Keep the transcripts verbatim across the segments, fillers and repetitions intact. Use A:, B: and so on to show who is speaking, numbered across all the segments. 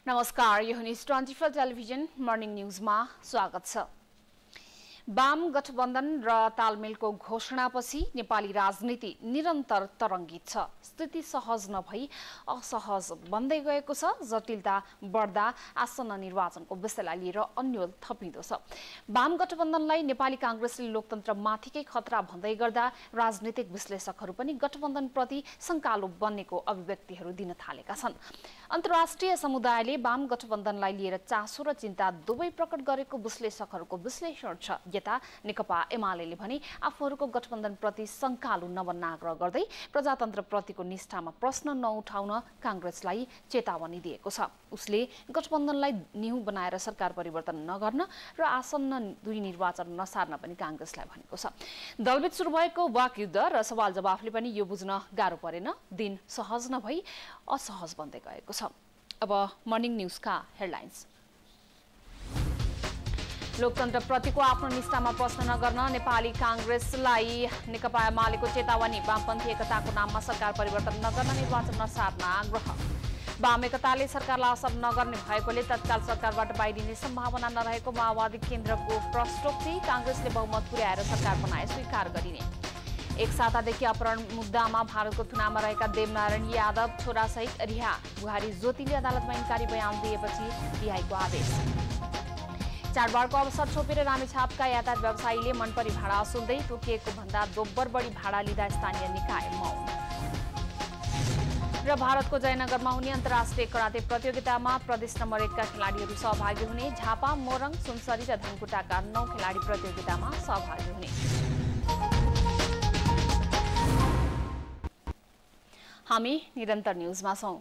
A: नमस्कार, यो न्यूज चौबिस टेलिभिजन मर्निङ न्यूजमा स्वागत छ। वाम गठबन्धन र तालमेलको घोषणापछि नेपाली राजनीति निरन्तर तरङ्गित छ। स्थिति सहज नभई असहज बन्दै गएको छ। जटिलता बढ्दा आसन्न निर्वाचनको विषयलाई लिएर अन्यल थपिँदो छ। वाम गठबन्धनलाई नेपाली कांग्रेसले लोकतन्त्रमाथिकै खतरा भन्दै गर्दा राजनीतिक विश्लेषकहरू पनि गठबन्धनप्रति शङ्कालु बन्नेको अभिव्यक्तिहरू दिन थालेका छन्। अन्तर्राष्ट्रिय समुदायले वाम गठबन्धनलाई लिएर चासो र चिन्ता दुवै प्रकट गरेको विश्लेषकहरूको विश्लेषण छ। यता नेकपा एमाले भने आफूहरूको गठबन्धनप्रति शङ्कालु नबन्न आग्रह गर्दै प्रजातन्त्रप्रतिको निष्ठामा प्रश्न नउठाउन कांग्रेसलाई चेतावनी दिएको छ। उसले गठबन्धनलाई न्यू बनाएर सरकार परिवर्तन नगर्न र आसन्न दुई निर्वाचन नसार्न पनि कांग्रेसलाई भनेको छ। दलबीच सुरु भएको वाकयुद्ध र सवाल जवाफले पनि यो बुझ्न गाह्रो परेन। दिन सहज नभई असहज बन्दै गएको छ। अब मर्निङ न्यूजका हेडलाइन्स। लोकतन्त्र प्रतिको आफ्नो निष्ठामा प्रश्न नगर्न नेपाली कांग्रेसलाई नेकपा एमालेको चेतावनी। वामपन्थी एकताको नाममा सरकार परिवर्तन नगर्न, निर्वाचन नसार्न आग्रह। वाम एकताले सरकारलाई असर नगर्ने भएकोले तत्काल सरकारबाट बाहिरिने सम्भावना नरहेको माओवादी केन्द्रको प्रश्नोक्ति। कांग्रेसले बहुमत पुर्याएर सरकार बनाए स्वीकार गरिने। एक सातादेखि अपहरण मुद्दामा भारतको थुनामा रहेका देवनारायण यादव छोरासहित रिहा। बुहारी ज्योतिले अदालतमा इन्कारी बयान दिएपछि रिहाईको आदेश। चाडबाडको अवसर छोपेर रामेछापका यातायात व्यवसायीले मनपरी भाडा असुल्दै तोकिएको भन्दा दोब्बर बढी भाडा लिँदा स्थानीय निकाय मौन। र भारतको जयनगरमा हुने अन्तर्राष्ट्रिय कराते प्रतियोगितामा प्रदेश नम्बर एकका खेलाडीहरू सहभागी हुने। झापा, मोरङ, सुनसरी र धनकुटाका नौ खेलाडी प्रतियोगितामा सहभागी हुने। हामी निरन्तर न्यूजमा छौं।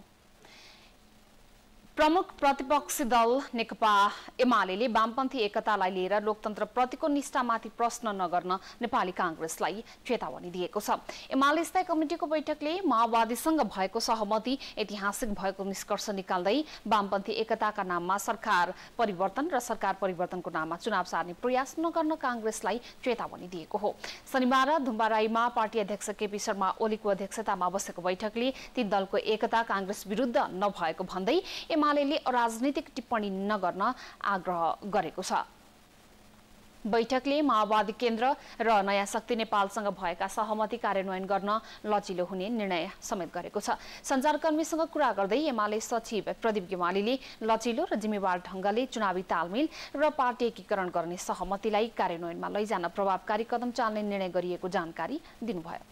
A: प्रमुख प्रतिपक्षी दल नेकपा एमालेले वामपन्थी एकतालाई लिएर लोकतन्त्र प्रतिको निष्ठामाथि प्रश्न नगर्न नेपाली कांग्रेसलाई चेतावनी दिएको छ। एमाले स्थायी कमिटिको बैठकले माओवादीसँग भएको सहमति ऐतिहासिक भएको निष्कर्ष निकाल्दै वामपन्थी एकताका नाममा सरकार परिवर्तन र सरकार परिवर्तनको नाममा चुनाव सार्ने प्रयास नगर्न कांग्रेसलाई चेतावनी दिएको हो। शनिबार धुम्बाराईमा पार्टी अध्यक्ष केपी शर्मा ओलीको अध्यक्षतामा बसेको बैठकले ती दलको एकता कांग्रेस विरुद्ध नभएको भन्दै एमालेले राजनीतिक टिप्पणी नगर्न आग्रह गरेको छ। बैठकले माओवादी केन्द्र र नयाँ शक्ति नेपालसँग भएका सहमति कार्यान्वयन गर्न लचिलो हुने निर्णय समेत गरेको छ। सञ्चारकर्मीसँग कुरा गर्दै एमाले सचिव प्रदीप गेवालीले लचिलो र जिम्मेवार ढंगले चुनावी तालमेल र पार्टी एकीकरण गर्ने सहमतिलाई कार्यान्वयनमा लैजान प्रभावकारी कदम चाल्ने निर्णय गरिएको जानकारी दिनुभयो।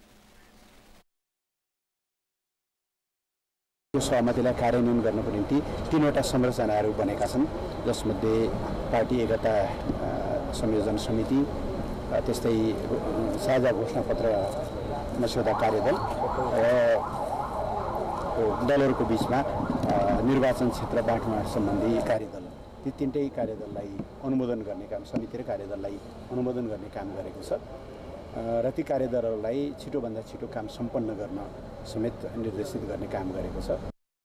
B: यो सहमतिलाई कार्यान्वयन गर्नको निम्ति तीनवटा संरचनाहरू बनेका छन्, जसमध्ये पार्टी एकता संयोजन समिति, त्यस्तै साझा घोषणापत्र मस्यौदा कार्यदल र दलहरूको बीचमा निर्वाचन क्षेत्र बाँड्न सम्बन्धी कार्यदल। ती तीनटै कार्यदललाई अनुमोदन गर्ने काम, समिति र कार्यदललाई अनुमोदन गर्ने काम गरेको छ र ती कार्यदलहरूलाई छिटोभन्दा छिटो काम सम्पन्न गर्न समेत निर्देशित गर्ने काम गरेको छ।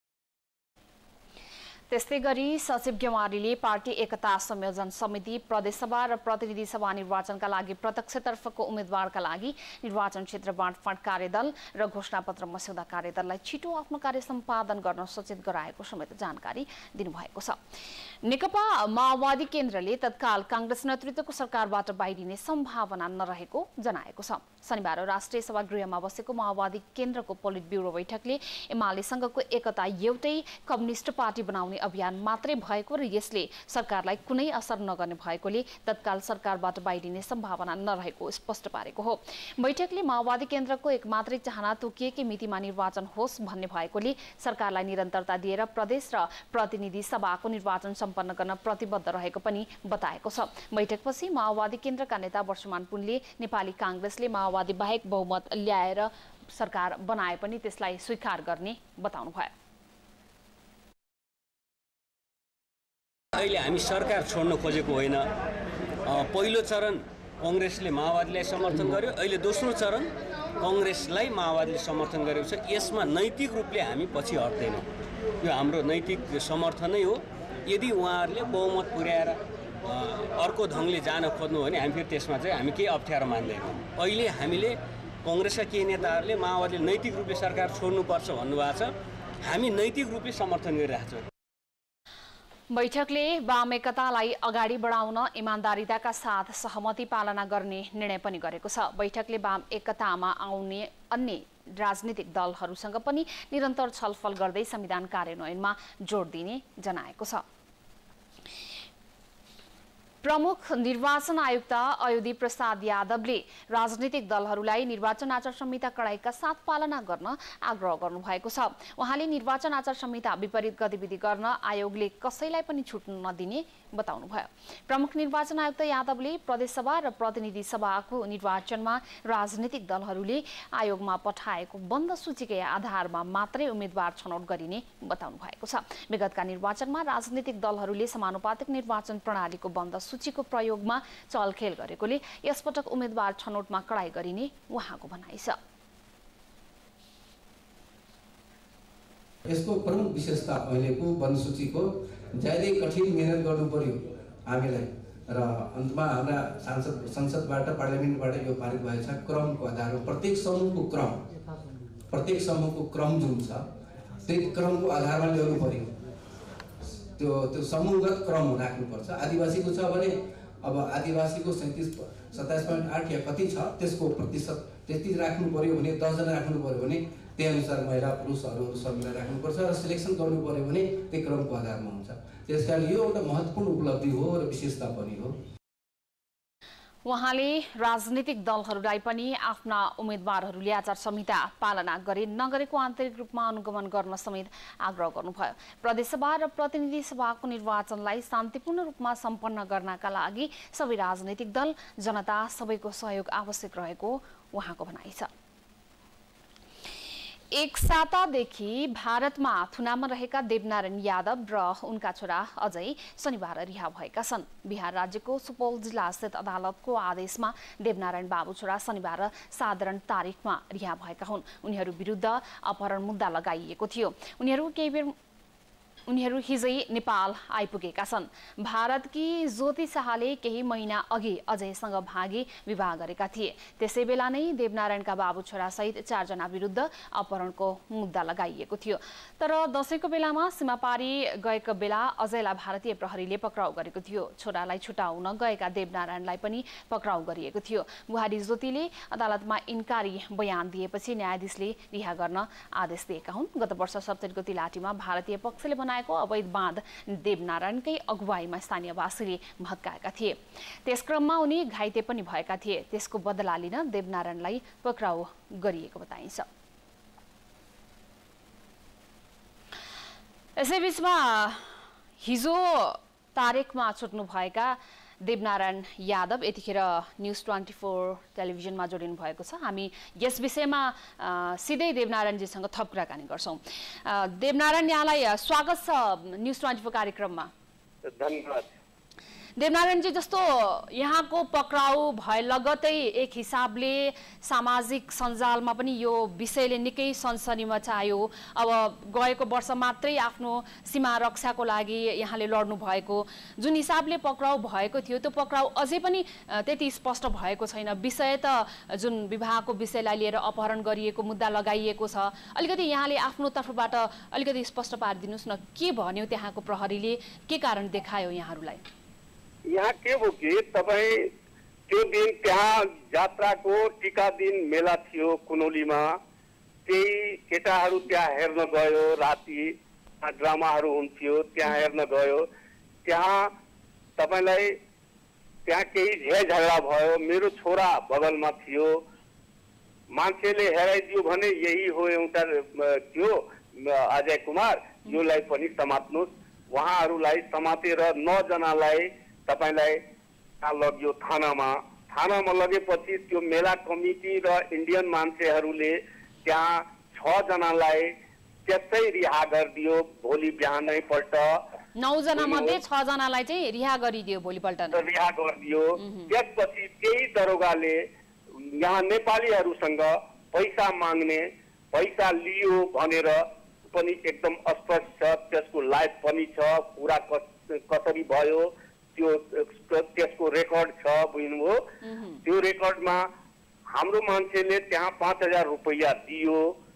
A: त्यस्तै गरी सचिव गेवालीले पार्टी एकता संयोजन समिति, प्रदेशसभा र प्रतिनिधि सभा निर्वाचनका लागि प्रत्यक्षतर्फको उम्मेद्वारका लागि निर्वाचन क्षेत्र बाँडफाँड कार्यदल र घोषणापत्र मस्यौदा कार्यदललाई छिटो आफ्नो कार्य सम्पादन गर्न सचेत गराएको समेत जानकारी दिनुभएको छ। नेकपा माओवादी केन्द्रले तत्काल कांग्रेस नेतृत्वको सरकारबाट बाहिरिने सम्भावना नरहेको जनाएको छ। शनिबार राष्ट्रिय सभागृहमा बसेको माओवादी केन्द्रको पोलिट ब्युरो बैठकले एमालेसँगको एकता एउटै कम्युनिस्ट पार्टी बनाउने अभियान मात्रै भएको र यसले सरकारलाई कुनै असर नगर्ने भएकोले तत्काल सरकारबाट बाहिरिने सम्भावना नरहेको स्पष्ट पारेको हो। बैठकले माओवादी केन्द्रको एक मात्रै चाहना तोकिएकै मितिमा निर्वाचन होस् भन्ने भएकोले सरकारलाई निरन्तरता दिएर प्रदेश र प्रतिनिधि सभाको निर्वाचन सम्पन्न गर्न प्रतिबद्ध रहेको पनि बताएको छ। बैठकपछि माओवादी केन्द्रका नेता वर्षमान पुनले नेपाली कांग्रेसले माओवादी बाहेक बहुमत ल्याएर सरकार बनाए पनि त्यसलाई स्वीकार गर्ने बताउनुभयो।
C: अहिले हामी सरकार छोड्न खोजेको होइन। पहिलो चरण कांग्रेसले माओवादीलाई समर्थन गर्यो, अहिले दोस्रो चरण कांग्रेसलाई माओवादीले समर्थन गरेको छ। यसमा नैतिक रूपले हामी पछि हट्दैनौँ। यो हाम्रो नैतिक समर्थनै हो। यदि उहाँहरूले बहुमत पुर्याएर अर्को ढङ्गले जान खोज्नु हो भने हामी फेरि त्यसमा चाहिँ हामी केही अप्ठ्यारो मान्दैनौँ। अहिले हामीले कांग्रेसका केही नेताहरूले माओवादीले नैतिक रूपले सरकार छोड्नुपर्छ भन्नुभएको छ। हामी नैतिक रूपले समर्थन गरिरहेको छौँ।
A: बैठकले वाम एकतालाई अगाडि बढाउन इमान्दारिताका साथ सहमति पालना गर्ने निर्णय पनि गरेको छ। बैठकले वाम एकतामा आउने अन्य राजनीतिक दलहरूसँग पनि निरन्तर छलफल गर्दै संविधान कार्यान्वयनमा जोड दिने जनाएको छ। प्रमुख निर्वाचन आयुक्त अयोधी प्रसाद यादवले राजनीतिक दलहरूलाई निर्वाचन आचार संहिता कडाइका साथ पालना गर्न आग्रह गर्नुभएको छ। उहाँले निर्वाचन आचार संहिता विपरीत गतिविधि गर्न आयोगले कसैलाई पनि छुट नदिने बताउनुभयो। प्रमुख निर्वाचन आयुक्त यादवले प्रदेशसभा र प्रतिनिधि सभाको निर्वाचनमा राजनीतिक दलहरूले आयोगमा पठाएको बन्द सूचीकै आधारमा मात्रै उम्मेद्वार छनौट गरिने बताउनु भएको छ। विगतका निर्वाचनमा राजनीतिक दलहरूले समानुपातिक निर्वाचन प्रणालीको बन्द सूचीको प्रयोगमा चलखेल गरेकोले यसपटक उम्मेद्वार छनौटमा कडाई गरिने उहाँको भनाइ छ।
D: यसको प्रमुख विशेषता अहिलेको बन्द सूचीको ज्यादै कठिन मेहनत गर्नु पर्यो हामीलाई र अन्तमा हाम्रा सांसद संसदबाट पार्लियामेन्टबाट यो पारित भएको छ। क्रमको आधारमा प्रत्येक समूहको क्रम प्रत्येक समूहको क्रम जुन छ त्यही क्रमको आधारमा ल्याउनु पर्यो। त्यो त्यो समूहगत क्रम राख्नुपर्छ। आदिवासीको छ भने अब आदिवासीको सैँतिस सत्ताइस पोइन्ट आठ या कति छ त्यसको प्रतिशत त्यति राख्नु पर्यो भने दसजना राख्नु पर्यो भने त्यही अनुसार महिला पुरुषहरू सबैलाई राख्नुपर्छ र सिलेक्सन गर्नु पर्यो भने त्यही क्रमको आधारमा हुन्छ। त्यस कारण यो एउटा महत्त्वपूर्ण उपलब्धि हो र विशेषता पनि हो।
A: उहाँले राजनीतिक दलहरूलाई पनि आफ्ना उम्मेद्वारहरूले आचार संहिता पालना गरे नगरेको आन्तरिक रूपमा अनुगमन गर्न समेत आग्रह गर्नुभयो। प्रदेशसभा र प्रतिनिधि सभाको निर्वाचनलाई शान्तिपूर्ण रूपमा सम्पन्न गर्नका लागि सबै राजनीतिक दल जनता सबैको सहयोग आवश्यक रहेको उहाँको भनाइ छ। एक सातादेखि भारतमा थुनामा रहेका देवनारायण यादव र उनका छोरा अजय शनिबार रिहा भएका छन्। बिहार राज्यको सुपौल जिल्ला स्थित अदालतको आदेशमा देवनारायण बाबु छोरा शनिबार साधारण तारिखमा रिहा भएका हुन्। उनीहरू विरुद्ध अपहरण मुद्दा लगाइएको थियो। उनीहरू केही बेर उनीहरू हिजै नेपाल आइपुगेका छन्। भारतकी ज्योति शाहले केही महिना अघि अजयसँग भागी विवाह गरेका थिए। त्यसै बेला नै देवनारायणका बाबु छोरा सहित चारजना विरुद्ध अपहरणको मुद्दा लगाइएको थियो। तर दशैंको बेलामा सीमापारी गएको बेला अजयलाई भारतीय प्रहरीले पक्राउ गरेको थियो। छोरालाई छुटाउन गएका देवनारायणलाई पनि पक्राउ गरिएको थियो। बुहारी ज्योतिले अदालतमा इन्कारी बयान दिएपछि न्यायाधीशले रिहा गर्न आदेश दिएका हुन्। गत वर्ष सप्तरी गते लाठीमा भारतीय पक्षले बनाएको अवैध बाँध देवनारायणकै अगुवाईमा स्थानीयवासीले भत्काएका थिए। त्यस क्रममा उनी घाइते पनि भएका थिए। त्यसको बदला लिन देवनारायणलाई पक्राउ गरिएको बताइन्छ। यसैबीचमा हिजो तारिखमा छुट्नु भएका देवनारायण यादव यतिखेर न्यूज ट्वेन्टी फोर टेलिभिजनमा जोडिनु भएको छ। हामी यस विषयमा सिधै देवनारायणजीसँग थप कुराकानी गर्छौँ। देवनारायण, यहाँलाई स्वागत छ न्यूज ट्वेन्टी फोर कार्यक्रममा।
E: धन्यवाद।
A: देवनारायणजी, जस्तो यहाँको पक्राउ भए लगतै एक हिसाबले सामाजिक सञ्जालमा पनि यो विषयले निकै सनसनी मचायो। अब गएको वर्ष मात्रै आफ्नो सीमा रक्षाको लागि यहाँले लड्नु भएको, जुन हिसाबले पक्राउ भएको थियो त्यो पक्राउ अझै पनि त्यति स्पष्ट भएको छैन। विषय त जुन विवाहको विषयलाई लिएर अपहरण गरिएको मुद्दा लगाइएको छ, अलिकति यहाँले आफ्नो तर्फबाट अलिकति स्पष्ट पारिदिनुहोस् न। के भन्यो त्यहाँको प्रहरीले, के कारण देखायो यहाँहरूलाई?
E: यहाँ के हो कि तपाईँ त्यो दिन त्यहाँ जात्राको टिका दिन मेला थियो कुनौलीमा। केही केटाहरू त्यहाँ हेर्न गयो, राति ड्रामाहरू हुन्थ्यो त्यहाँ हेर्न गयो। त्यहाँ तपाईँलाई त्यहाँ केही झै झगडा भयो। मेरो छोरा बगलमा थियो। मान्छेले हेराइदियो भने यही हो एउटा थियो अजय कुमार, योलाई पनि समात्नुहोस्। उहाँहरूलाई समातेर नौजनालाई तपाईलाई लग्यो थानामा। थानामा लगेपछि त्यो मेला कमिटी र इन्डियन मान्छेहरूले त्यहाँ छ जनालाई त्यसै रिहा गरिदियो। भोलि बिहानै पल्ट
A: नौ जना मध्ये छ जनालाई चाहिँ रिहा गरिदियो भोलिपल्ट
E: रिहा गरिदियो। त्यसपछि त्यही दरोगाले यहाँ नेपालीहरूसँग पैसा माग्ने, पैसा लियो भनेर पनि एकदम स्पष्ट छ। त्यसको लाइभ पनि छ, पुरा कसरी भयो त्यो त्यसको रेकर्ड छ, बुझ्नुभयो। त्यो रेकर्डमा हाम्रो मान्छेले त्यहाँ पाँच हजार रुपैयाँ दियो।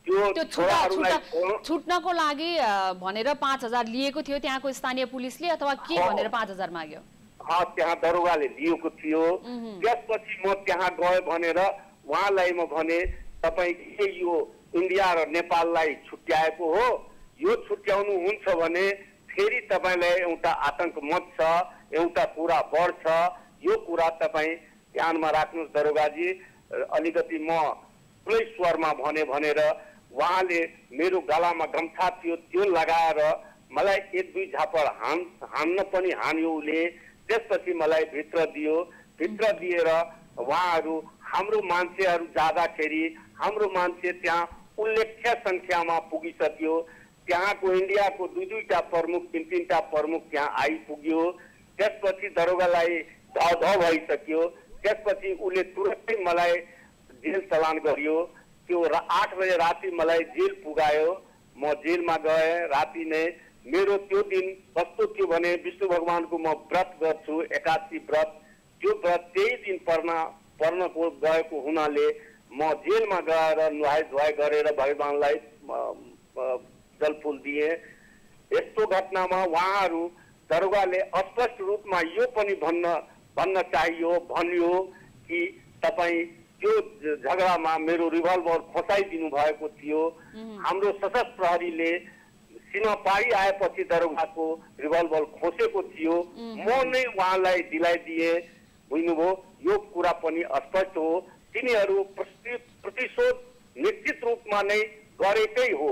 A: त्यो छुट्नको लागि भनेर पाँच हजार लिएको थियो त्यहाँको स्थानीय पुलिसले अथवा के भनेर पाँच हजार माग्यो?
E: त्यहाँ दरोगाले लिएको थियो। त्यसपछि म त्यहाँ गएँ भनेर उहाँलाई म भने तपाईँ के यो इन्डिया र नेपाललाई छुट्याएको हो, यो छुट्याउनु हुन्छ भने फेरि तपाईँलाई एउटा आतंक मच छ, एउटा कुरा बढ्छ, यो कुरा तपाईँ ध्यानमा राख्नुहोस् दरोगाजी। अलिकति म ठुलै स्वरमा भने भनेर उहाँले मेरो गलामा गम्छा थियो त्यो लगाएर मलाई एक दुई झापड हान हान्न पनि हान्यो उसले। त्यसपछि मलाई भित्र दियो। भित्र दिएर उहाँहरू हाम्रो मान्छेहरू जाँदाखेरि हाम्रो मान्छे त्यहाँ उल्लेख्य सङ्ख्यामा पुगिसक्यो। त्यहाँको इन्डियाको दुई दुईटा प्रमुख तिन तिनवटा प्रमुख त्यहाँ आइपुग्यो। त्यसपछि दरोगालाई ध ध भइसक्यो। त्यसपछि उसले तुरन्तै मलाई जेल चलान गरियो। त्यो आठ बजे राति मलाई जेल पुगायो। म जेलमा गएँ राति नै। मेरो त्यो दिन कस्तो थियो भने विष्णु भगवानको म व्रत गर्छु, एकादशी व्रत। त्यो व्रत त्यही दिन पर्न पर्नको गएको हुनाले म जेलमा गएर नुहाई धुवाई गरेर भगवानलाई जलफुल दिए। यस्तो घटनामा उहाँहरू दरोगाले स्पष्ट रूपमा यो पनि भन्न भन्न चाहियो भन्यो कि तपाईँ त्यो झगडामा मेरो रिभल्भर खोसाइदिनु भएको थियो। हाम्रो सशस्त्र प्रहरीले सीमा पारी आएपछि दरोगाको रिभल्भर खोसेको थियो। म नै उहाँलाई दिलाइदिए। बुझ्नुभयो? यो कुरा पनि स्पष्ट हो। तिनीहरू प्रतिशोध निश्चित रूपमा नै गरेकै हो।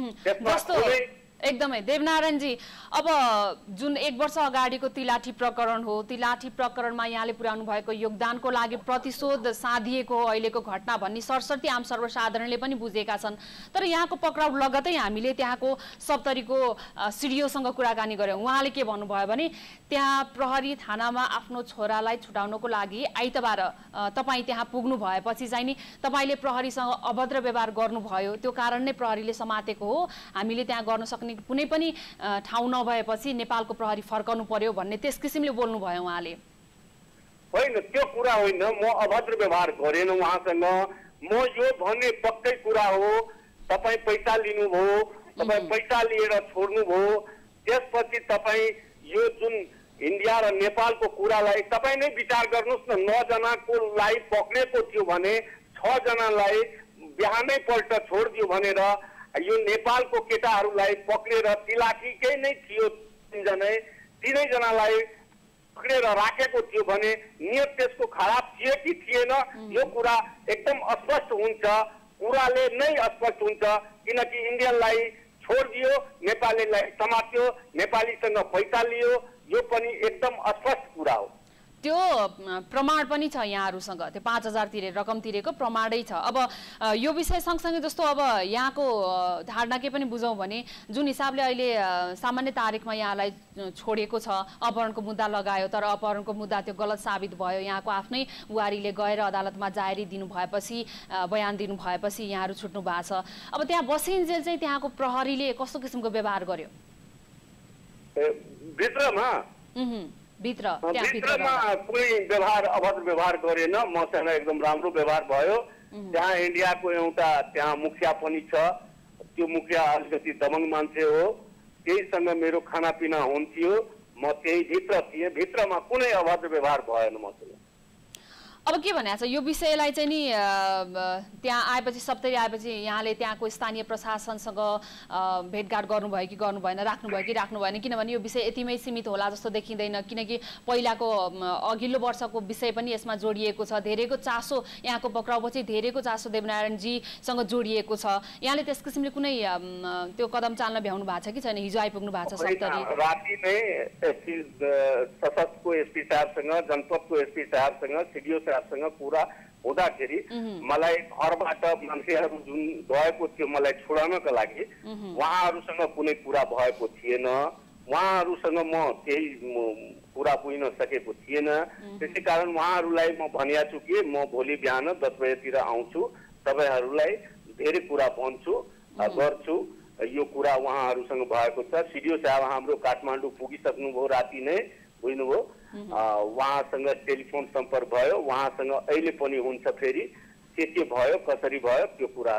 A: एकदमै देवनारायणजी, अब जुन एक वर्ष अगाडिको तिलाठी प्रकरण हो, तिलाठी प्रकरणमा यहाँले पुर्याउनु भएको योगदानको लागि प्रतिशोध साधिएको हो अहिलेको घटना भन्ने सरसर्ती आम सर्वसाधारणले पनि बुझेका छन्। तर यहाँको पक्राउ लगतै हामीले त्यहाँको सप्तरीको सिडिओसँग कुराकानी गऱ्यौँ। उहाँले के भन्नुभयो भने त्यहाँ प्रहरी थानामा आफ्नो छोरालाई छुटाउनको लागि आइतबार तपाईँ त्यहाँ पुग्नु भएपछि चाहिँ नि तपाईँले प्रहरीसँग अभद्र व्यवहार गर्नुभयो, त्यो कारण नै प्रहरीले समातेको हो, हामीले त्यहाँ गर्न सक्ने कुनै पनि ठाउँ नभएपछि नेपालको प्रहरी फर्काउनु पर्यो भन्ने त्यस किसिमले बोल्नुभयो उहाँले।
E: होइन, त्यो कुरा होइन। म अभद्र व्यवहार गरेन उहाँसँग। म यो भन्ने पक्कै कुरा हो। तपाईँ पैसा लिनुभयो, तपाईँ पैसा लिएर छोड्नुभयो। त्यसपछि तपाईँ यो जुन इन्डिया र नेपालको कुरालाई तपाईँ नै विचार गर्नुहोस् न। नौजनाको लाई पक्रेको थियो भने छजनालाई बिहानै पल्ट छोडिदियो भनेर यो नेपालको केटाहरूलाई पक्रेर तिलाठीकै नै थियो तिनजना, तिनैजनालाई पक्रेर राखेको थियो भने नियत त्यसको खराब थियो कि थिएन यो कुरा एकदम स्पष्ट हुन्छ। कुराले नै स्पष्ट हुन्छ। किनकि इन्डियनलाई छोडिदियो, नेपालीलाई समात्यो, नेपालीसँग पैसा लियो, यो पनि एकदम स्पष्ट कुरा हो।
A: त्यो प्रमाण पनि छ यहाँहरूसँग, त्यो पाँच हजार तिरे रकम तिरेको प्रमाणै छ। अब यो विषय सँगसँगै जस्तो अब यहाँको धारणा के पनि बुझौँ भने जुन हिसाबले अहिले सामान्य तारिकमा यहाँलाई छोडेको छ, अपहरणको मुद्दा लगायो तर अपहरणको मुद्दा त्यो गलत साबित भयो, यहाँको आफ्नै बुहारीले गएर अदालतमा जाहेरी दिनु भएपछि बयान दिनु भएपछि यहाँहरू छुट्नु भएको छ। अब त्यहाँ बसिन्जेल चाहिँ त्यहाँको प्रहरीले कस्तो किसिमको व्यवहार गर्यो?
E: भित्रमा
A: भित्र
E: भित्रमा कुनै व्यवहार अभद्र व्यवहार गरेन। मसँग एकदम राम्रो व्यवहार भयो। त्यहाँ इन्डियाको एउटा त्यहाँ मुखिया पनि छ। त्यो मुखिया अलिकति दबंग मान्छे हो। त्यहीसँग मेरो खानापिना हुन्थ्यो। म त्यही भित्र थिएँ। भित्रमा कुनै अभद्र व्यवहार भएन मसँग।
A: अब के भनेको छ यो विषयलाई चाहिँ नि त्यहाँ आएपछि सप्तरी आएपछि यहाँले त्यहाँको स्थानीय प्रशासनसँग भेटघाट गर्नुभयो कि गर्नु भएन, राख्नुभयो कि राख्नु भएन? किनभने यो विषय यतिमै सीमित होला जस्तो देखिँदैन। किनकि पहिलाको अघिल्लो वर्षको विषय पनि यसमा जोडिएको छ। धेरैको चासो यहाँको पक्राउपछि धेरैको चासो देवनारायणजीसँग जोडिएको छ। यहाँले त्यस किसिमले कुनै त्यो कदम चाल्न भ्याउनु भएको छ कि छैन? हिजो आइपुग्नु भएको छ सप्तरी।
E: राति नै एसपी सशस्त्रको एसपी साहबसँग, जनपदको एसपी साहबसँग, सिडिओ सँग कुरा हुँदाखेरि मलाई घरबाट मान्छेहरू जुन गएको थियो मलाई छोडाउनका लागि उहाँहरूसँग कुनै कुरा भएको थिएन। उहाँहरूसँग म केही कुरा बुझ्न सकेको थिएन। त्यसै कारण उहाँहरूलाई म भनिया छु कि म भोलि बिहान दस बजेतिर आउँछु, तपाईँहरूलाई धेरै कुरा भन्छु गर्छु। यो कुरा उहाँहरूसँग भएको छ। सिडिओ साहब हाम्रो काठमाडौँ पुगिसक्नुभयो राति नै, बुझ्नुभयो? उहाँसँग टेलिफोन सम्पर्क भयो। उहाँसँग अहिले पनि हुन्छ। फेरि के के भयो, कसरी भयो, त्यो कुराहरू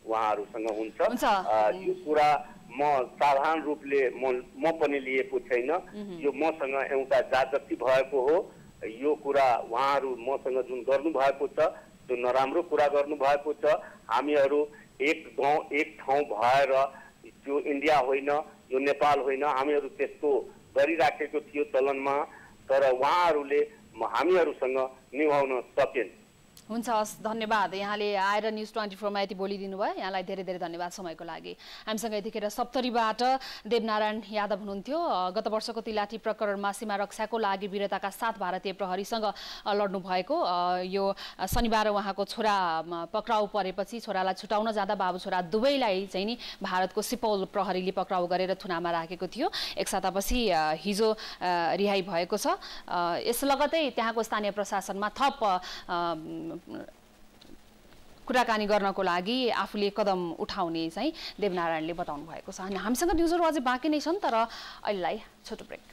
E: उहाँहरूसँग हुन्छ। यो कुरा म साधारण रूपले म म पनि लिएको छैन, यो मसँग एउटा जागृति भएको हो। यो कुरा उहाँहरू मसँग जुन गर्नुभएको छ, जुन नराम्रो कुरा गर्नुभएको छ, हामीहरू एक गाउँ एक ठाउँ भएर त्यो इन्डिया होइन, यो नेपाल होइन, हामीहरू त्यस्तो गरिराखेको थियो चलनमा, तर उहाँहरूले हामीहरूसँग निभाउन सकेन।
A: हुन्छ, हस्, धन्यवाद। यहाँले आएर न्युज ट्वेन्टी फोरमा यति बोलिदिनु भयो, यहाँलाई धेरै धेरै धन्यवाद समयको लागि। हामीसँग यतिखेर सप्तरीबाट देवनारायण यादव हुनुहुन्थ्यो। गत वर्षको तिलाठी प्रकरणमा सीमा रक्षाको लागि वीरताका साथ भारतीय प्रहरीसँग लड्नु भएको, यो शनिबार उहाँको छोरा पक्राउ परेपछि छोरालाई छुटाउन जाँदा बाबु छोरा दुवैलाई चाहिँ नि भारतको सिपौल प्रहरीले पक्राउ गरेर थुनामा राखेको थियो। एक सातापछि हिजो रिहाई भएको छ। यस लगतै त्यहाँको स्थानीय प्रशासनमा थप कुराकानी गर्नको लागि आफूले कदम उठाउने चाहिँ देवनारायणले बताउनु भएको छ। हामीसँग न्युजहरू अझै बाँकी नै छन्, तर अहिलेलाई छोटो ब्रेक।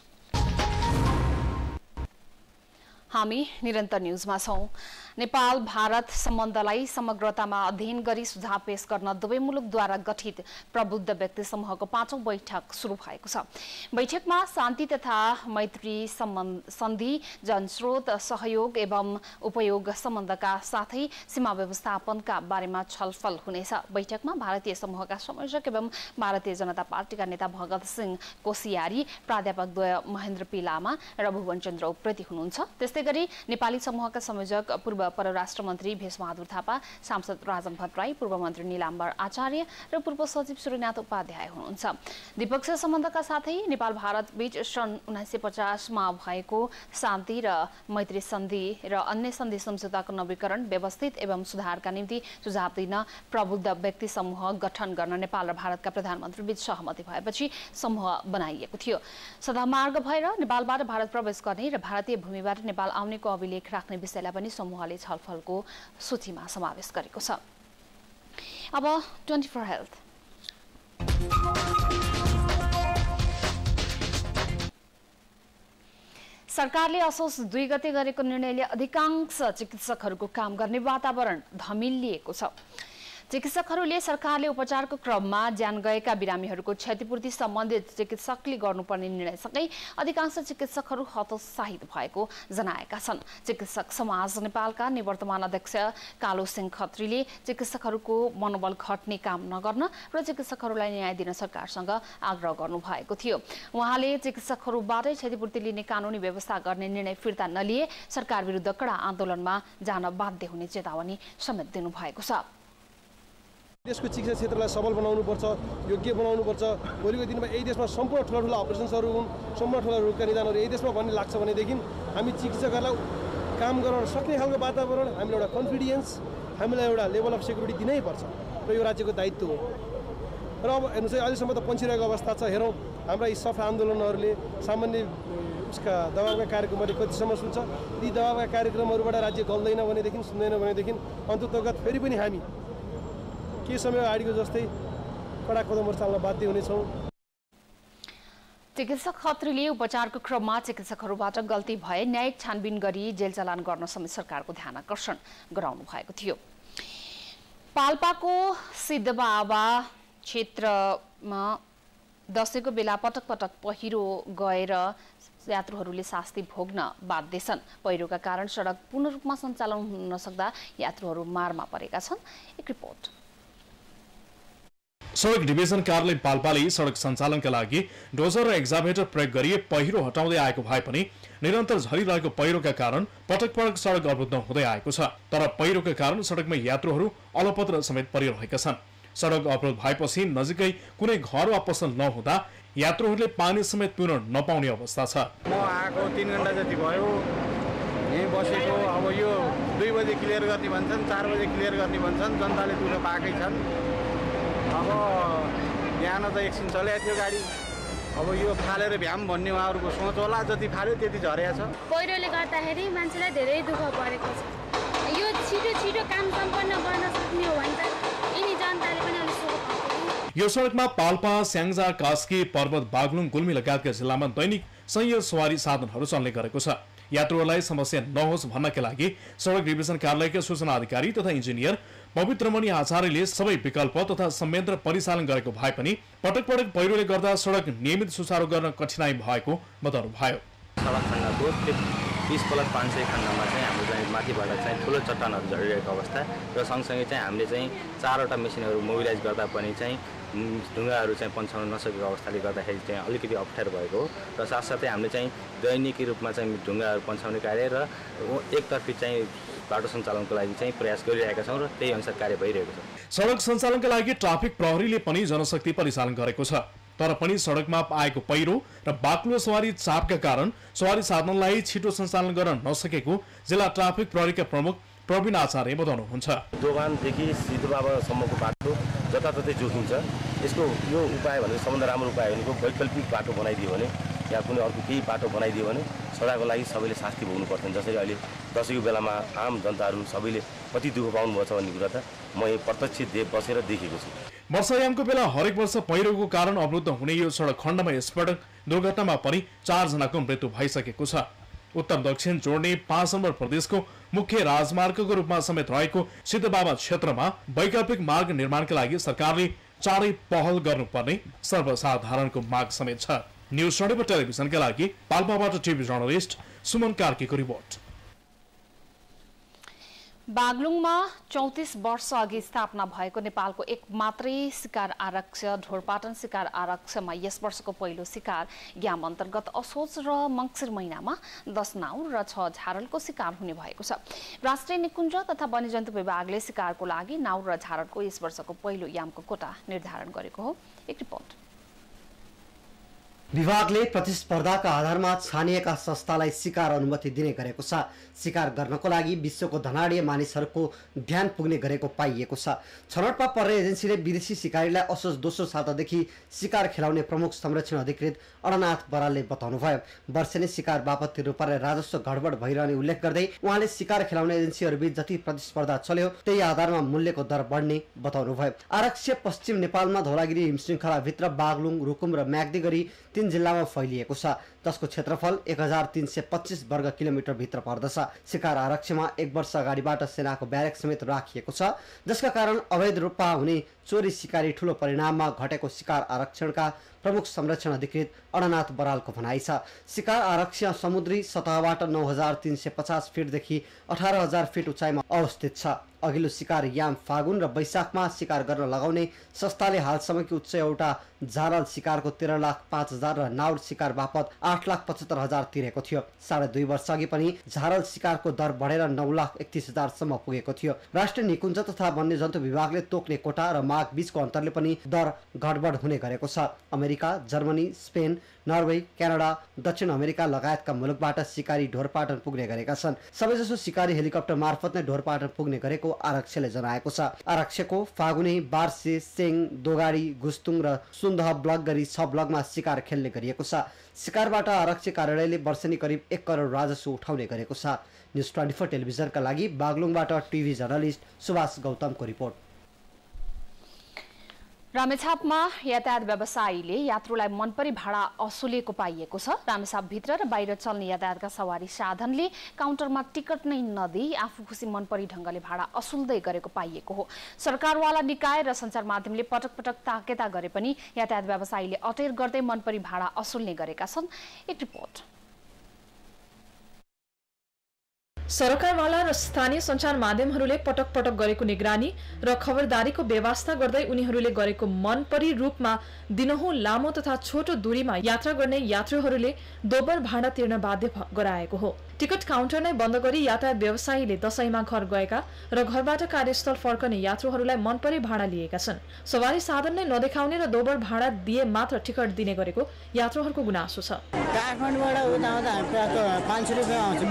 A: हामी निरन्तर न्युजमा छौं। नेपाल भारत सम्बन्धलाई समग्रतामा अध्ययन गरी सुझाव पेश गर्न दुवै मुलुकद्वारा गठित प्रबुद्ध व्यक्ति समूहको पाँचौं बैठक सुरु भएको छ। बैठकमा शान्ति तथा मैत्री सन्धि, जनस्रोत सहयोग एवं उपयोग सम्बन्धका साथै सीमा व्यवस्थापनका बारेमा छलफल हुनेछ। बैठकमा भारतीय समूहका संयोजक एवं भारतीय जनता पार्टीका नेता भगत सिंह कोसियारी, प्राध्यापकद्वय महेन्द्र पी लामा र भुवन चन्द्र उप्रेती हुनुहुन्छ। त्यस्तै गरी नेपाली समूहका संयोजक पूर्व परराष्ट्र मन्त्री भेषबहादुर थापा, सांसद राजन भट्टराई, पूर्व मन्त्री निलाम्बर आचार्य र पूर्व सचिव सूर्यनाथ उपाध्याय हुनुहुन्छ। द्विपक्षीय सम्बन्धका साथै नेपाल भारत बीच सन् उन्नाइस सय पचासमा भएको शान्ति र मैत्री सन्धि र अन्य सन्धि सम्झौताको नवीकरण, व्यवस्थित एवं सुधारका निम्ति सुझाव दिन प्रबुद्ध व्यक्ति समूह गठन गर्न नेपाल र भारतका प्रधानमन्त्री बीच सहमति भएपछि समूह बनाइएको थियो। सदामार्ग भएर नेपालबाट भारत प्रवेश गर्ने र भारतीय भूमिबाट नेपाल आउनेको अभिलेख राख्ने विषयलाई पनि समूहले छलफलको सूचीमा समावेश गरेको छ। अब ट्वेन्टी फोर हेल्थ। सरकारले असोज दुई गते गरेको निर्णयले अधिकांश चिकित्सकहरूको काम गर्ने वातावरण धमिलिएको छ। चिकित्सकहरूले सरकारले उपचारको क्रममा ज्यान गएका बिरामीहरूको क्षतिपूर्ति सम्बन्धित चिकित्सकले गर्नुपर्ने निर्णयसँगै अधिकांश चिकित्सकहरू हतोत्साहित भएको जनाएका छन्। चिकित्सक समाज नेपालका निवर्तमान अध्यक्ष कालो सिंह खत्रीले चिकित्सकहरूको मनोबल घट्ने काम नगर्न र चिकित्सकहरूलाई न्याय दिन सरकारसँग आग्रह गर्नुभएको थियो। उहाँले चिकित्सकहरूबाटै क्षतिपूर्ति लिने कानुनी व्यवस्था गर्ने निर्णय फिर्ता नलिए सरकार विरुद्ध कडा आन्दोलनमा जान बाध्य हुने चेतावनी समेत दिनुभएको छ।
F: देशको चिकित्सा क्षेत्रलाई सबल बनाउनुपर्छ, योग्य बनाउनुपर्छ। भोलिको दिनमा यही देशमा सम्पूर्ण ठुला ठुला अपरेसन्सहरू हुन्, सम्पूर्ण ठुला रोगका निदानहरू यही देशमा भन्ने लाग्छ भनेदेखि हामी चिकित्सकहरूलाई काम गर्न सक्ने खालको वातावरण, हामीले एउटा कन्फिडेन्स, हामीलाई एउटा लेभल अफ सेक्युरिटी दिनै पर्छ र यो राज्यको दायित्व हो। र अब हेर्नुहोस् है, अहिलेसम्म त पन्छिरहेको अवस्था छ। हेरौँ हाम्रा यी सफा आन्दोलनहरूले सामान्य उसका दबावका कार्यक्रमहरूले कतिसम्म सुन्छ। यी दबावका कार्यक्रमहरूबाट राज्य गल्दैन भनेदेखि, सुन्दैन भनेदेखि अन्ततोगत फेरि पनि हामी के समय अगाडिको जस्तै कडा कदमहरू चाल्न बाध्य हुनेछौँ।
A: चिकित्सक खत्रीले उपचारको क्रममा चिकित्सकहरूबाट गल्ती भए न्यायिक छानबिन गरी जेल चलान गर्न समेत सरकारको ध्यान आकर्षण गराउनु भएको थियो। पाल्पाको सिद्धबाबा क्षेत्रमा दशैंको बेला पटक पटक पहिरो गएर यात्रुहरूले शास्ति भोग्न बाध्य छन्। पहिरोका कारण सडक पूर्ण रूपमा सञ्चालन हुन नसक्दा यात्रुहरू मारमा परेका छन्। एक रिपोर्ट।
G: सडक डिभिजन कार्यालय पाल्पाले सडक सञ्चालनका लागि डोजर र एक्जाभेटर प्रयोग गरी पहिरो हटाउँदै आएको भए पनि निरन्तर झरिरहेको पहिरोका कारण पटक पटक सडक अवरुद्ध हुँदै आएको छ। तर पहिरोका कारण सडकमा यात्रुहरू अलपत्र समेत परिरहेका छन्। सडक अवरोध भएपछि नजिकै कुनै घर वा पसल नहुँदा यात्रुहरूले पानी समेत पिउन नपाउने अवस्था छ।
H: म आएको तीन घण्टा जति भयो, यहीँ बसेको। अब यो दुई बजे क्लियर गर्ने भन्छन्, चार बजे क्लियर गर्ने भन्छन्, जनताले दुःख पाएकै छन्। अब बिहान त एकछिन चलेको थियो गाडी, अब यो फालेर भ्याम भन्ने उहाँहरूको सोच होला। जति फाल्यो त्यति झरेको छ।
I: पहिरोले गर्दाखेरि मान्छेलाई धेरै दुःख परेको छ। यो छिटो छिटो काम सम्पन्न गर्न सक्ने हो भने त यिनी जनताले पनि अलिक सुख पाउँछ।
G: यो सडकमा पाल्पा, स्याङ्जा, कास्की, पर्वत, बागलुङ, गुल्मी लगायतका जिल्लामा दैनिक सय सवारी साधनहरू चल्ने गरेको छ। यात्रुहरूलाई समस्या नहोस् भन्नका लागि सडक डिभिजन कार्यालयका सूचना अधिकारी तथा इन्जिनियर पवित्रमणि आचार्यले सबै विकल्प तथा संयन्त्र परिचालन गरेको भए पनि पटक पटक पहिरोले गर्दा सडक नियमित सुचारू गर्न कठिनाई भएको बताउनुभयो।
J: सडक खण्डको बिस प्लस पाँच सय खण्डमा चाहिँ हाम्रो चाहिँ माथिबाट चाहिँ ठुलो चट्टानहरू झरिरहेको अवस्था र सँगसँगै चाहिँ हामीले चाहिँ चारवटा मेसिनहरू मोबिलाइज गर्दा पनि चाहिँ ढुङ्गाहरू चाहिँ पन्छाउन नसकेको अवस्थाले गर्दाखेरि चाहिँ अलिकति अप्ठ्यारो भएको हो र साथसाथै हामीले चाहिँ दैनिकी रूपमा चाहिँ ढुङ्गाहरू पन्छाउने कार्य र एकतर्फी चाहिँ बाटो सञ्चालनको लागि चाहिँ प्रयास गरिरहेका छौँ र त्यही अनुसार कार्य भइरहेको छ।
G: सडक सञ्चालनका लागि ट्राफिक प्रहरीले पनि जनशक्ति परिचालन गरेको छ, तर पनि सडकमा आएको पहिरो र बाक्लो सवारी चापका कारण सवारी साधनलाई छिटो सञ्चालन गर्न नसकेको जिल्ला ट्राफिक प्रहरीका प्रमुख प्रवीण आचार्य बताउनुहुन्छ।
J: दोभानदेखि सिद्धबाबासम्मको बाटो जताततै जोखिन्छ। यसको यो उपाय भनेको सबभन्दा राम्रो उपाय भनेको वैकल्पिक बाटो बनाइदियो भने या कुनै अर्को केही बाटो बनाइदियो भने सडाको लागि सबैले शास्ति भोग्नु पर्छ। जसरी अहिले दसैँको बेलामा आम जनताहरू सबैले कति दुःख पाउनुभएको छ भन्ने कुरा त म यहाँ प्रत्यक्ष दे बसेर देखेको छु।
G: वर्षायामको बेला हरेक वर्ष पहिरोको कारण अवरुद्ध हुने यो सडक खण्डमा यसपटक दुर्घटनामा पनि चारजनाको मृत्यु भइसकेको छ। उत्तर दक्षिण जोड्ने पाँच नम्बर प्रदेशको मुख्य राजमार्गको रूपमा समेत रहेको सिद्धबाबा क्षेत्रमा वैकल्पिक मार्ग निर्माणका लागि सरकारले चाँडै पहल गर्नुपर्ने सर्वसाधारणको माग समेत छ। न्युज ट्वेन्टी फोर टेलिभिजनका लागि पाल्पाबाट टिभी जर्नलिस्ट सुमन कार्कीको रिपोर्ट।
A: बागलुङमा चौतिस वर्ष अघि स्थापना भएको नेपालको एक मात्रै शिकार आरक्ष ढोरपाटन शिकार आरक्षमा यस वर्षको पहिलो शिकार याम अन्तर्गत असोज र मङ्सिर महिनामा दस नाउ र छ झारलको शिकार हुने भएको छ। राष्ट्रिय निकुञ्ज तथा वन्यजन्तु विभागले शिकारको लागि नाउ र झारलको यस वर्षको पहिलो यामको कोटा निर्धारण गरेको हो। एक रिपोर्ट।
K: विभागले प्रतिस्पर्धाका आधारमा छानिएका संस्थालाई शिकार अनुमति दिने गरेको छ। शिकार गर्नको लागि विश्वको धनाढ्य मानिसहरूको ध्यान पुग्ने गरेको पाइएको छ। छनौटमा पर्ने एजेन्सीले विदेशी शिकारीलाई असोज दोस्रो सातादेखि शिकार खेलाउने प्रमुख संरक्षण अधिकृत अडनाथ बरालले बताउनुभयो। वर्षेनी शिकार बापत तिर्नुपर्ने राजस्व गडबड भइरहने उल्लेख गर्दै उहाँले शिकार खेलाउने एजेन्सीहरूबीच जति प्रतिस्पर्धा चल्यो त्यही आधारमा मूल्यको दर बढ्ने बताउनुभयो। आरक्ष्य पश्चिम नेपालमा धौलागिरी हिमशृङ्खलाभित्र बागलुङ, रुकुम र म्याग्दी गरी तीन जिल्लामा फैलिएको छ, जसको क्षेत्रफल एक हजार तीन सय पच्चिस वर्ग किलोमिटर भित्र पर्दछ। शिकार आरक्षमा एक वर्ष अगाडिबाट सेनाको ब्यारेक समेत राखिएको छ, जसका कारण अवैध रूपमा हुने चोरी शिकारी ठूलो परिणाममा घटेको शिकार आरक्षणका प्रमुख संरक्षण अधिकृत अडनाथ बरालको भनाइ छ। शिकार आरक्ष्य समुद्री सतहबाट नौ हजार तीन सय पचास फिटदेखि अठार हजार फिट उचाइमा अवस्थित छ। अघिल्लो शिकार याम फागुन र वैशाखमा शिकार गर्न लगाउने संस्थाले हालसम्मकी उच्च एउटा झारल शिकारको तेह्र लाख पाँच हजार र नाउड शिकार बापत आठ लाख पचहत्तर हजार तिरेको थियो। साढे दुई वर्ष अघि पनि झारल शिकारको दर बढेर नौ लाख एकतिस हजारसम्म पुगेको थियो। राष्ट्रिय निकुञ्ज तथा वन्यजन्तु विभागले तोक्ने कोटा र माग बीचको अन्तरले पनि दर गडबड हुने गरेको छ। America, Germany, Spain, Norway, Canada, दक्षिण अमेरिका लगायतका मुलुकबाट शिकारी ढोरपाटन पुग्ने गरेका छन्। सबैजसो शिकारी हेलिकप्टर मार्फत नै ढोरपाटन पुग्ने गरेको आरक्षले जनाएको छ। आरक्षको फागुने, बार्से, सेङ, दोगाडी, गुस्तुङ र सुन्दह ब्लक गरी छ ब्लकमा शिकार खेल्ने गरिएको छ। शिकारबाट आरक्षी कार्यालयले वर्षेनी करिब एक करोड राजस्व उठाउने गरेको छ। न्युज ट्वेन्टी फोर टेलिभिजनका लागि बागलुङबाट टिभी जर्नलिस्ट सुभाष गौतमको रिपोर्ट।
A: रामेछापमा यातायात व्यवसायीले यात्रुलाई मनपरी भाडा असुलेको पाइएको छ। रामेछापभित्र र बाहिर चल्ने यातायातका सवारी साधनले काउन्टरमा टिकट नै नदिई आफू खुसी मनपरी ढंगले भाडा असुल्दै गरेको पाइएको हो। सरकारवाला निकाय र सञ्चार माध्यमले पटक पटक ताकेता गरे पनि यातायात व्यवसायीले अटेर गर्दै मनपरी भाडा असुल्ने गरेका छन्। एक रिपोर्ट।
L: सरकारवाला र स्थानीय सञ्चार माध्यमहरूले पटक पटक गरेको निगरानी र खबरदारीको व्यवस्था गर्दै उनीहरूले गरेको मनपरी रूपमा दिनहुँ लामो तथा छोटो दूरीमा यात्रा गर्ने यात्रुहरूले दोब्बर भाडा तिर्न बाध्य गराएको हो। टिकट काउन्टर नै बन्द गरी यातायात व्यवसायीले दशैंमा घर गएका र घरबाट कार्यस्थल फर्कने यात्रुहरूलाई मनपरी भाडा लिएका छन्। सवारी साधन नै नदेखाउने र दोब्बर भाडा दिए मात्र टिकट दिने गरेको यात्रुहरूको गुनासो छ।
M: काठमाडौँबाट उता आउँदा हामी प्रायः पाँच सय रुपियाँ आउँछौँ।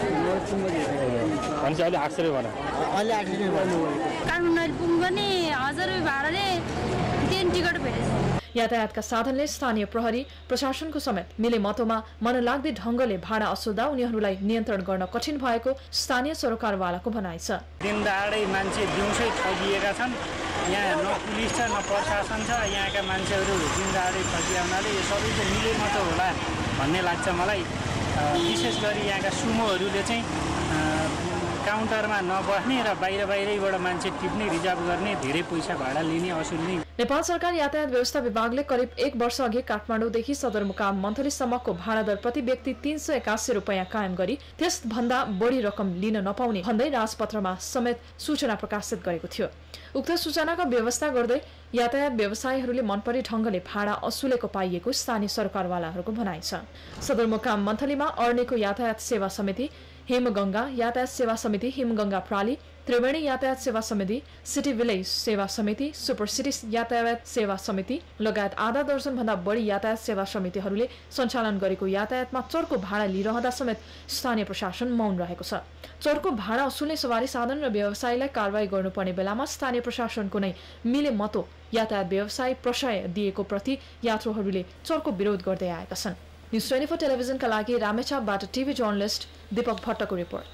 N: अहिले आठ सय रुपियाँ
M: अहिले आठ सय रुपियाँ
I: काठमाडौँ पुग्नु पनि हजार रुपियाँ भाडाले तीन टिकट भेटेछ।
L: यातायातका साधनले स्थानीय प्रहरी प्रशासनको समेत मिले मतोमा मनलाग्दे ढंगले भाडा असुल्दा उनीहरूलाई नियन्त्रण गर्न कठिन भएको स्थानीय सरकारवालाको भनाइ छ।
O: दिनदहाडै मान्छे दिउँसै ठगिएका छन्। यहाँ न पुलिस छ न प्रशासन छ। यहाँका मान्छेहरू दिनदहाडै ठगिया हुनाले यो सबैको मिले मत होला भन्ने लाग्छ मलाई। विशेष गरी यहाँका सुमोहरूले चाहिँ काउन्टरमा नबस्ने र बाहिर बाहिरैबाट मान्छे टिप्ने रिजर्भ गर्ने धेरै पैसा भाडा लिने असुल्ने।
L: नेपाल सरकार यातायात व्यवस्था विभागले करिब एक वर्ष अघि काठमाडौँदेखि सदरमुकाम मन्थलीसम्मको भाडा दर प्रति व्यक्ति तीन सय एकासी रुपियाँ कायम गरी त्यसभन्दा बढी रकम लिन नपाउने भन्दै राजपत्रमा समेत सूचना प्रकाशित गरेको थियो। उक्त सूचनाको व्यवस्था गर्दै यातायात व्यवसायीहरूले मनपरी ढंगले भाडा असुलेको पाइएको स्थानीय सरकारवालाहरूको भनाइ छ। सदरमुकाम मन्थलीमा अर्नेको यातायात सेवा समिति, हेमगंगा यातायात सेवा समिति, हिमगंगा प्राली, त्रिवेणी यातायात सेवा समिति, सिटी भिलेज सेवा समिति, सुपर सिटी यातायात सेवा समिति लगायत आधा दर्जन भन्दा बढी यातायात सेवा समितिहरूले सञ्चालन गरेको यातायातमा चर्को भाडा लिइरहँदा समेत स्थानीय प्रशासन मौन रहेको छ। चर्को भाडा असुल्ने सवारी साधन र व्यवसायीलाई कारवाही गर्नुपर्ने बेलामा स्थानीय प्रशासनको नै मिले मतो यातायात व्यवसाय प्रशय दिएको प्रति यात्रुहरूले चर्को विरोध गर्दै आएका छन्। न्यूज ट्वेन्टी फोर टेलिभिजनका लागि रामेछापबाट टिभी जर्नलिस्ट दीपक भट्टको रिपोर्ट।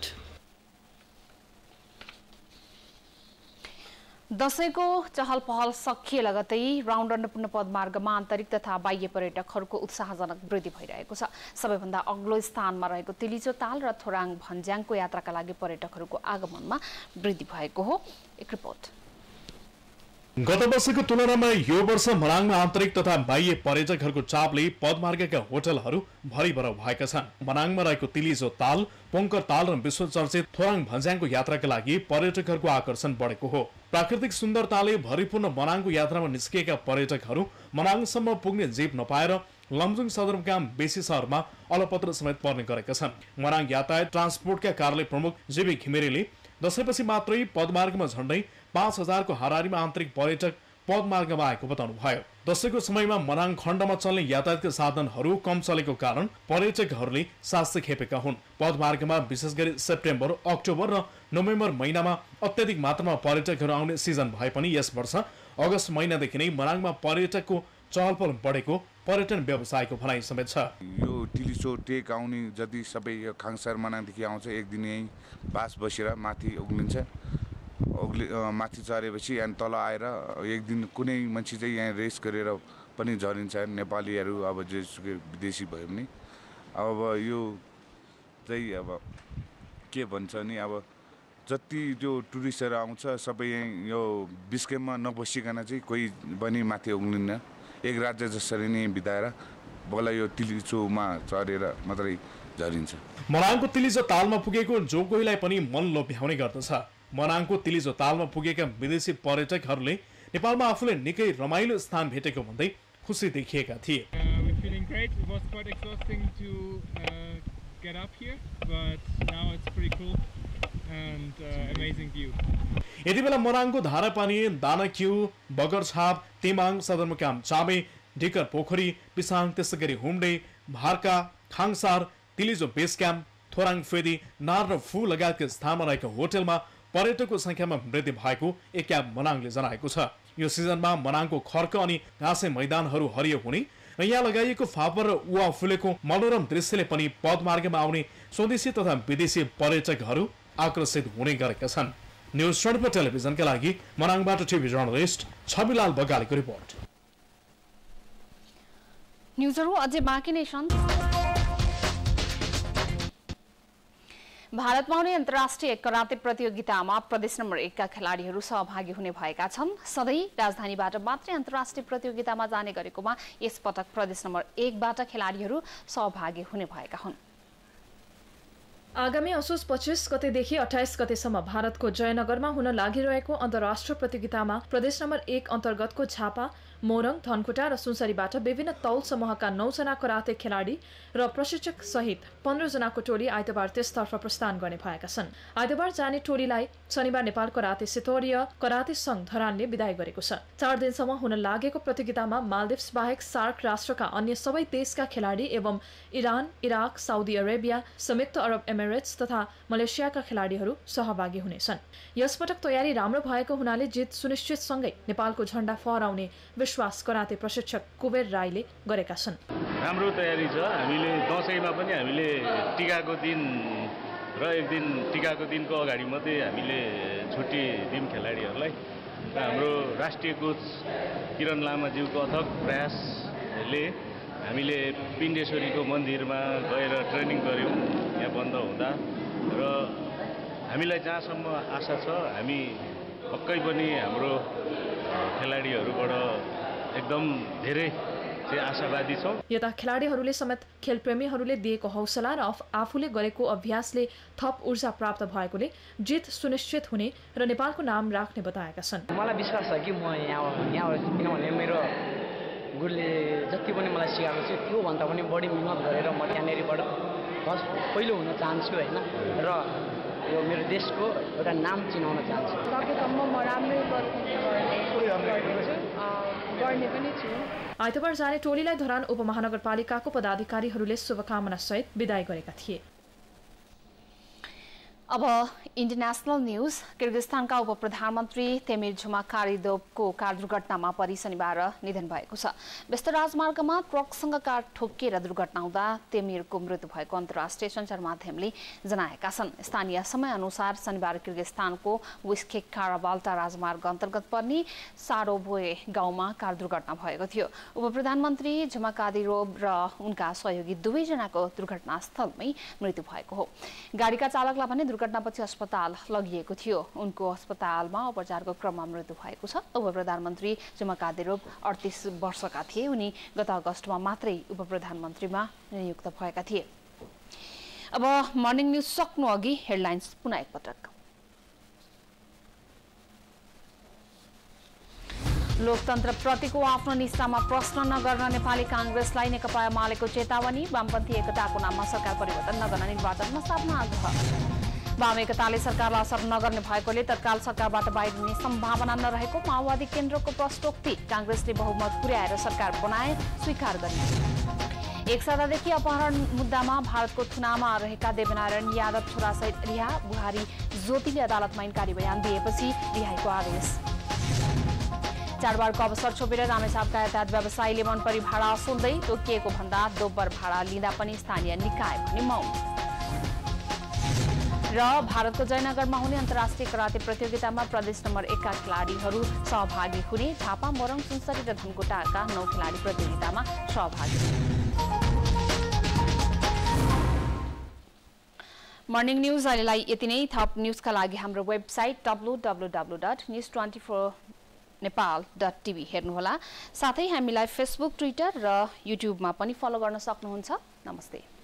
A: दशैंको चहल पहल सकिए लगतै राउन्ड अन्नपूर्ण पदमार्गमा आन्तरिक तथा बाह्य पर्यटकहरूको उत्साहजनक वृद्धि भइरहेको छ। सबैभन्दा अग्लो स्थानमा रहेको तिलिचो ताल र थोराङ भन्ज्याङको यात्राका लागि पर्यटकहरूको आगमनमा वृद्धि भएको हो। एक रिपोर्ट।
G: गत वर्षको तुलनामा यो वर्ष मनाङमा आन्तरिक तथा बाह्य पर्यटकहरूको चापले पदमार्गका होटलहरू भरिभर भएका छन्। मनाङमा रहेको तिलिचो ताल, पोङ्कर ताल र विश्व चर्चित थोराङ भन्ज्याङको यात्राका लागि पर्यटकहरूको आकर्षण बढेको हो। प्राकृतिक सुन्दरताले भरिपूर्ण मनाङको यात्रामा निस्किएका पर्यटकहरू मनाङसम्म पुग्ने जीप नपाएर लमजुङ सदरमुकाम बेसी शहरमा अलपत्र समेत पर्ने गरेका छन्। मनाङ यातायात ट्रान्सपोर्टका कार्यालय प्रमुख जेबी घिमिरेले दशैंपछि मात्रै पदमार्गमा झण्डै पाँच हजारको हाराहारीमा आन्तरिक पर्यटक पदमार्गमा आएको बताउनुभयो। दशैंको समयमा मनाङ खण्डमा चल्ने यातायातका साधनहरू कम चलेको कारण पर्यटकहरूले साहस खेपेका हुन्। पदमार्गमा विशेष गरी सेप्टेम्बर, अक्टोबर र नोभेम्बर महिनामा अत्याधिक मात्रामा पर्यटकहरू आउने सिजन भए पनि यस वर्ष अगस्त महिनादेखि नै मनाङमा पर्यटकको चहलपहल बढेको पर्यटन व्यवसायको भनाइ समेत छ।
N: यो तिलिचो टेक आउने जति सबै यो खाङसार मनाङदेखि आउँछ, एक दिन यहीँ बास बसेर माथि उक्लिन्छ। उक्लि माथि चढेपछि अनि तल आएर एक दिन कुनै मान्छे चाहिँ यहाँ रेस गरेर पनि झरिन्छ। नेपालीहरू अब जेसुकै विदेशी भयो भने अब यो चाहिँ अब के भन्छ नि, अब जति त्यो टुरिस्टहरू आउँछ सबै यहीँ यो बिस्केममा नबसिकन चाहिँ कोही पनि माथि उक्लिन्न। एक राज्य जसरी नै बिताएर बल्ल यो तिलिचोमा चढेर मात्रै झरिन्छ।
G: मनाङको तिलिचो तालमा पुगेको जो कोहीलाई पनि मन लोभ्याउने गर्दछ। मनाङको तिलिचो तालमा पुगेका विदेशी पर्यटकहरूले नेपालमा आफूले निकै रमाइलो स्थान भेटेको भन्दै खुसी देखिएका थिए। यति बेला मनाङको धारापानी, दानाक्यु, बगरछाप, तिमाङ, सदरमुकाम चामे, ढिकर पोखरी, पिसाङ, त्यसै गरी हुम्डे, भारका, खाङसार, तिलिचो बेस क्याम्प, थोराङ फेदी, नार र फू लगायतका स्थानमा रहेको होटलमा पर्यटकको संख्यामा वृद्धि भएको एक्याब मनाङले जनाएको छ। यो सिजनमा मनाङको खर्क अनि घाँसे मैदानहरू हरियो हुने र यहाँ लगाइएको फापर र उवा फुलेको मनोरम दृश्यले पनि पदमार्गमा आउने स्वदेशी तथा विदेशी पर्यटकहरू आकर्षित हुने गरेका छन्। न्यूज ट्वेन्टी फोर टेलिभिजनका लागि मनाङबाट टिभी जर्नलिस्ट छविलाल बगालेको रिपोर्ट।
A: न्यूजहरू अझै बाँकी नै छन्। भारतमा हुने अन्तर्राष्ट्रिय कराते प्रतियोगितामा प्रदेश नम्बर एक का खेलाडीहरू सहभागी हुने भएका छन्। सधैँ राजधानीबाट मात्रै अन्तर्राष्ट्रिय प्रतियोगितामा जाने गरेकोमा यस पटक प्रदेश नम्बर एकबाट खेलाडीहरू सहभागी हुने भएका हुन्।
L: आगामी असोज पच्चीस गतेदेखि अठाइस गतेसम्म भारतको जयनगरमा हुन लागिरहेको अन्तर्राष्ट्रिय प्रतियोगितामा प्रदेश नम्बर एक अन्तर्गतको झापा, मोरङ, धनकुटा र सुनसरीबाट विभिन्न तौल समूहका नौजना कराते खेलाडी र प्रशिक्षक सहित पन्ध्र जनाको टोली आइतबार त्यसतर्फ प्रस्थान गर्ने भएका छन्। आइतबार जाने टोलीलाई शनिबार नेपाल कराते सेतोरिय कराते संघ धरानले विदाय गरेको छ। चार दिनसम्म हुन लागेको प्रतियोगितामा मालदिप्स बाहेक सार्क राष्ट्रका अन्य सबै देशका खेलाडी एवं इरान, इराक, साउदी अरेबिया, संयुक्त अरब एमिरेट्स तथा मलेसियाका खेलाडीहरू सहभागी हुनेछन्। यसपटक तयारी राम्रो भएको हुनाले जित सुनिश्चित सँगै नेपालको झण्डा फहराउने विश्वास कराते प्रशिक्षक कुबेर राईले गरेका छन्।
P: राम्रो तयारी छ। हामीले दसैँमा पनि हामीले टिकाको दिन र एक दिन टिकाको दिनको अगाडि मात्रै हामीले छुट्टी दियौँ खेलाडीहरूलाई। र हाम्रो राष्ट्रिय कोच किरण लामाज्यूको अथक प्रयासले हामीले पिण्डेश्वरीको मन्दिरमा गएर ट्रेनिङ गऱ्यौँ यहाँ बन्द हुँदा। र हामीलाई जहाँसम्म आशा छ हामी पक्कै पनि हाम्रो खेलाडीहरूबाट एकदम धेरै चाहिँ आशावादी छौँ।
L: यता खेलाडीहरूले समेत खेलप्रेमीहरूले दिएको हौसला र आफूले गरेको अभ्यासले थप ऊर्जा प्राप्त भएकोले जित सुनिश्चित हुने र नेपालको नाम राख्ने बताएका छन्।
Q: मलाई विश्वास छ कि म यहाँ यहाँ किनभने मेरो गुरुले जति पनि मलाई सिकाएको छ त्योभन्दा पनि बढी मिहिनेत गरेर म त्यहाँनिरबाट फर्स्ट पहिलो हुन चाहन्छु होइन र यो मेरो देशको एउटा नाम चिनाउन चाहन्छु।
R: सकेसम्म म राम्रै गर्ने पनि छु।
L: आइतबार जाने टोलीलाई धरान उपमहानगरपालिकाको पदाधिकारीहरूले शुभकामना सहित विदाई गरेका थिए।
A: अब इन्टरनेशनल न्यूज। किर्गिस्तानका उप प्रधानमन्त्री तेमिर झुमाकारिदोभको कार दुर्घटनामा परि शनिबार निधन भएको छ। व्यस्त राजमार्गमा ट्रकसँग कार ठोकिएर दुर्घटना हुँदा तेमिरको मृत्यु भएको अन्तर्राष्ट्रिय सञ्चार माध्यमले जनाएका छन्। स्थानीय समयअनुसार शनिबार किर्गिस्तानको विस्केक काराबाल्टा राजमार्ग अन्तर्गत पर्ने सारोभोए गाउँमा कार दुर्घटना भएको थियो। उप प्रधानमन्त्री झुमाकादिरोभ र उनका सहयोगी दुवैजनाको दुर्घटनास्थलमै मृत्यु भएको हो। गाडीका चालकलाई भने दुर्घटनापछि अस्पताल लगिएको थियो। उनको अस्पतालमा उपचारको क्रममा मृत्यु भएको छ। उप प्रधानमन्त्री झुमाकादिरोभ अडतिस वर्षका थिए। उनी गत अगस्तमा मात्रै उप प्रधानमन्त्रीमा नियुक्त भएका थिए। अब मर्निङ न्युज सक्नु अघि हेडलाइन्स पुनः एकपटक। लोकतन्त्र प्रतिको आफ्नो निष्ठामा प्रश्न नगर्न नेपाली कांग्रेसलाई नेकपा एमालेको चेतावनी। वामपन्थी एकताको नाममा सरकार परिवर्तन नगर्न निर्वाचनमा साप्न आग्रह। वाम एकताले सरकारलाई असर नगर्ने भएकोले तत्काल सरकारबाट बाहिरिने सम्भावना नरहेको माओवादी केन्द्रको प्रश्नोक्ति। कांग्रेसले बहुमत पुर्याएर सरकार बनाए स्वीकार गर्ने। एक सातादेखि अपहरण मुद्दामा भारतको थुनामा रहेका देवनारायण यादव छोरासहित रिहा। बुहारी ज्योतिले अदालतमा इन्कारी बयान दिएपछि रिहाईको आदेश। चाडबाडको अवसर छोपेर रामेछापका यातायात व्यवसायीले मनपरी भाडा असुल्दै तोकिएको भन्दा दोब्बर भाडा लिँदा पनि स्थानीय निकाय भने मौन। र भारतको जयनगरमा हुने अन्तर्राष्ट्रिय कराते प्रतियोगितामा प्रदेश नम्बर एक का खेलाडीहरू सहभागी हुने। झापा मोरङ सुनसरी र धनकुटाका नौ खेलाडी प्रतियोगितामा सहभागी। मर्निङ न्युज अहिलेलाई यति नै। थप न्युजका लागि हाम्रो website W W W dot news twenty four Nepal dot TV हेर्नुहोला। साथै हामीलाई फेसबुक, ट्विटर र युट्युबमा पनि फलो गर्न सक्नुहुन्छ। नमस्ते।